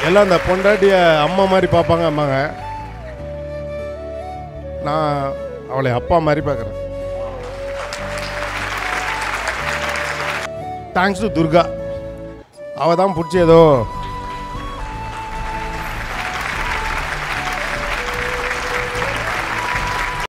எல்லாம் அந்த பொண்டாட்டிய அம்மா மாதிரி பார்ப்பாங்க அம்மாங்க. நான் அவளை அப்பா மாதிரி பார்க்குறேன். Thanks to Durga. அவள் தான் பிடிச்சி ஏதோ